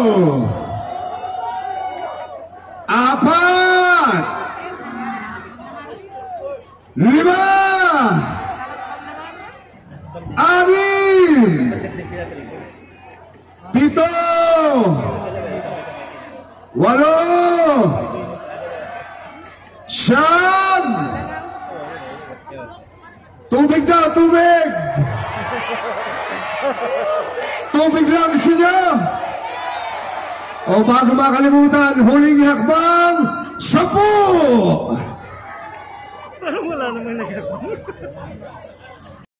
Apat. 5. 6. 7. 8. Siyam! Tubig daw, tubig! Tubig lang gusto niyo! O bago makalimutan, huling hakbang, 10! Parang wala namang nagagawa.